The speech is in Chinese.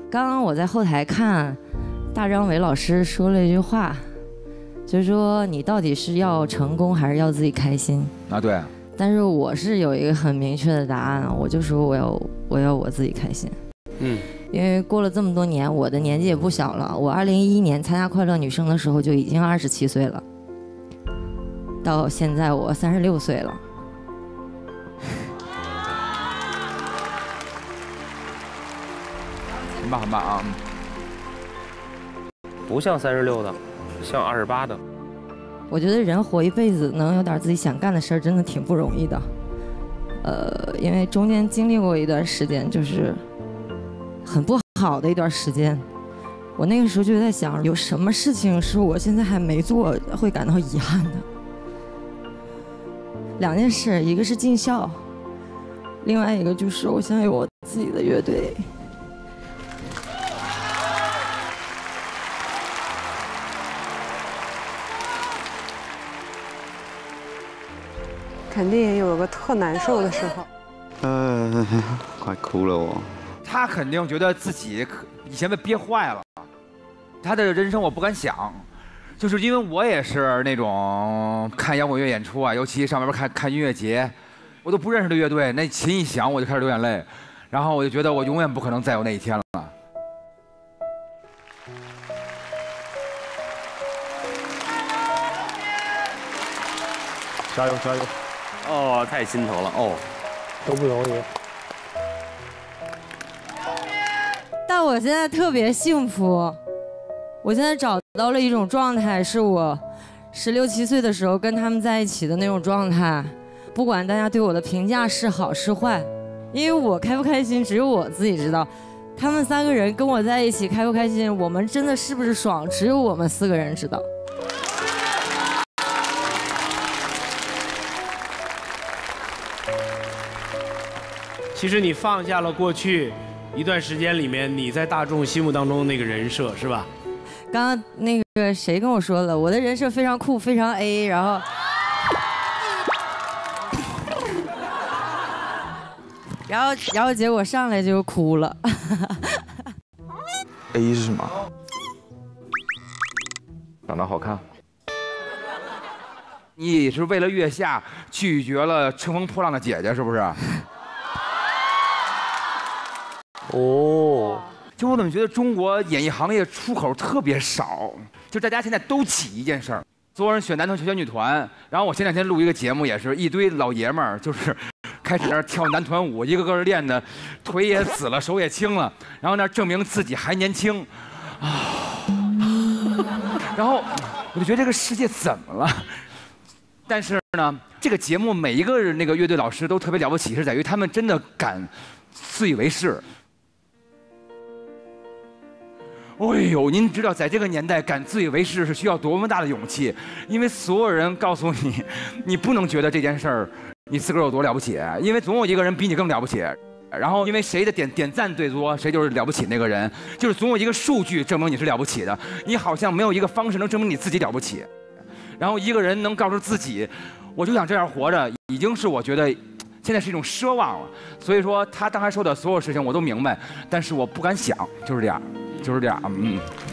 刚刚我在后台看大张伟老师说了一句话，就是说你到底是要成功还是要自己开心啊？对。 但是我是有一个很明确的答案，我就说我要我自己开心。因为过了这么多年，我的年纪也不小了。我2011年参加快乐女声的时候就已经27岁了，到现在我36岁了。 很棒很棒啊！ 不像36的，像28的。 我觉得人活一辈子能有点自己想干的事儿，真的挺不容易的。因为中间经历过一段时间，就是很不好的一段时间。我那个时候就在想，有什么事情是我现在还没做，会感到遗憾的。2件事，一个是尽孝，另外一个就是我想有我自己的乐队。 肯定也有个特难受的时候。 快哭了我。 他肯定觉得自己以前被憋坏了，他的人生我不敢想，就是因为我也是那种看摇滚乐演出啊，尤其上边看音乐节，我都不认识的乐队，那琴一响我就开始流眼泪，然后我就觉得我永远不可能再有那一天了。 加油加油！哦，太心疼了哦， 都不容易。 但我现在特别幸福，我现在找到了一种状态，是我16、17岁的时候跟他们在一起的那种状态。不管大家对我的评价是好是坏，因为我开不开心只有我自己知道。他们3个人跟我在一起开不开心，我们真的是不是爽，只有我们4个人知道。 其实你放下了过去一段时间里面你在大众心目当中那个人设，是吧？ 刚刚那个谁跟我说了，我的人设非常酷，非常 A， 然后结果上来就哭了。 A 是什么？ 长得好看。 你也是为了月下拒绝了乘风破浪的姐姐，是不是？ 哦， 就我怎么觉得中国演艺行业出口特别少，就大家现在都挤一件事儿，所有人选男团选女团，然后我前2天录一个节目，也是一堆老爷们儿，就是开始在那跳男团舞，一个个练的腿也紫了，手也青了，然后那证明自己还年轻，然后我就觉得这个世界怎么了？但是呢，这个节目每一个那个乐队老师都特别了不起，是在于他们真的敢自以为是。哎呦，您知道在这个年代敢自以为是是需要多么大的勇气？因为所有人告诉你，你不能觉得这件事儿你自个儿有多了不起，因为总有一个人比你更了不起。然后因为谁的点赞最多，谁就是了不起那个人，就是总有一个数据证明你是了不起的。你好像没有一个方式能证明你自己了不起。然后一个人能告诉自己，我就想这样活着，已经是我觉得现在是一种奢望了。所以说他刚才说的所有事情我都明白，但是我不敢想，就是这样。就是这样，